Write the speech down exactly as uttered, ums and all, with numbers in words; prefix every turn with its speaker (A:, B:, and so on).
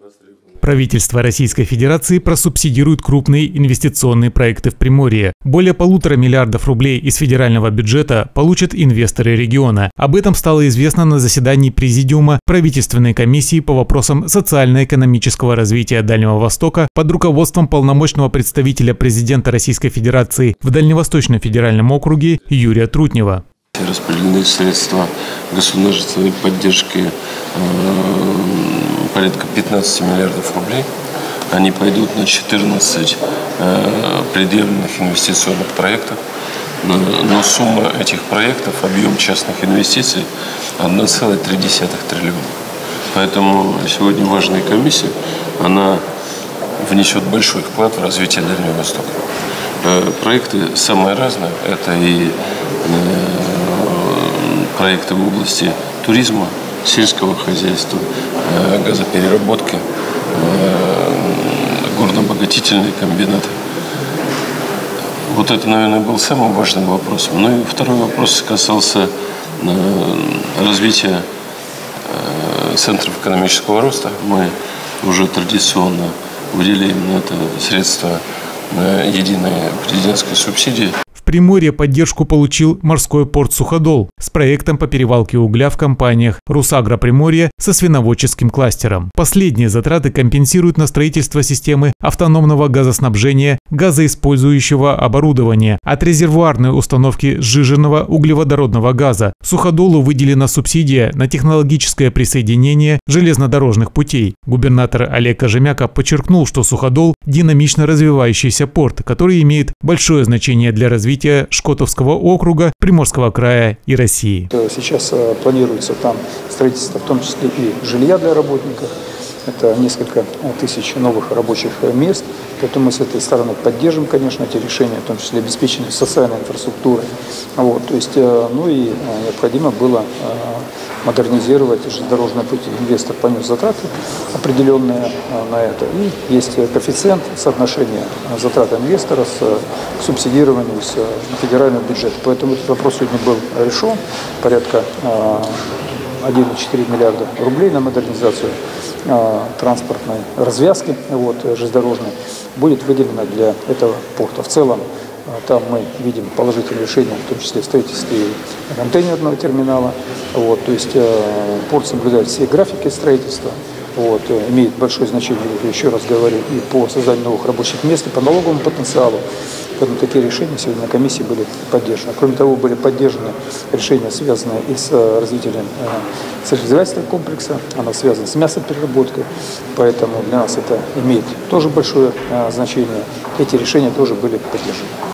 A: Правительство Российской Федерации просубсидирует крупные инвестиционные проекты в Приморье. Более полутора миллиардов рублей из федерального бюджета получат инвесторы региона. Об этом стало известно на заседании Президиума правительственной комиссии по вопросам социально-экономического развития Дальнего Востока под руководством полномочного представителя президента Российской Федерации в Дальневосточном федеральном округе Юрия Трутнева.
B: Распределены средства государственной поддержки порядка пятнадцати миллиардов рублей. Они пойдут на четырнадцать предъявленных инвестиционных проектов. Но сумма этих проектов, объем частных инвестиций одна целая три десятых триллиона. Поэтому сегодня важная комиссия, она внесет большой вклад в развитие Дальнего Востока. Проекты самые разные. Это и проекты в области туризма, сельского хозяйства, газопереработки, горнообогатительные комбинаты. Вот это, наверное, был самым важным вопросом. Ну и второй вопрос касался развития центров экономического роста. Мы уже традиционно выделяем на это средства единой президентской субсидии.
A: В Приморье поддержку получил морской порт Суходол с проектом по перевалке угля в компаниях «Русагро Приморье» со свиноводческим кластером. Последние затраты компенсируют на строительство системы автономного газоснабжения газоиспользующего оборудования от резервуарной установки сжиженного углеводородного газа. Суходолу выделена субсидия на технологическое присоединение железнодорожных путей. Губернатор Олег Кожемяка подчеркнул, что Суходол – динамично развивающийся порт, который имеет большое значение для развития Шкотовского округа, Приморского края и России.
C: Сейчас планируется там строительство, в том числе и жилья для работников. Это несколько тысяч новых рабочих мест. Поэтому мы с этой стороны поддержим, конечно, эти решения, в том числе обеспечение социальной инфраструктуры. Вот, то есть, ну и необходимо было модернизировать железнодорожные пути. Инвестор понес затраты определенные на это. И есть коэффициент соотношения затрат инвестора с субсидированием с федерального бюджета. Поэтому этот вопрос сегодня был решен. Порядка один целых четыре десятых миллиарда рублей на модернизацию транспортной развязки вот, железнодорожной будет выделено для этого порта. В целом там мы видим положительные решения, в том числе в строительстве контейнерного терминала. Вот, то есть порт соблюдает все графики строительства, вот, имеет большое значение, еще раз говорю, и по созданию новых рабочих мест, и по налоговому потенциалу. Поэтому такие решения сегодня на комиссии были поддержаны. Кроме того, были поддержаны решения, связанные и с развитием сельскохозяйственного комплекса, она связана с мясопереработкой, поэтому для нас это имеет тоже большое значение. Эти решения тоже были поддержаны.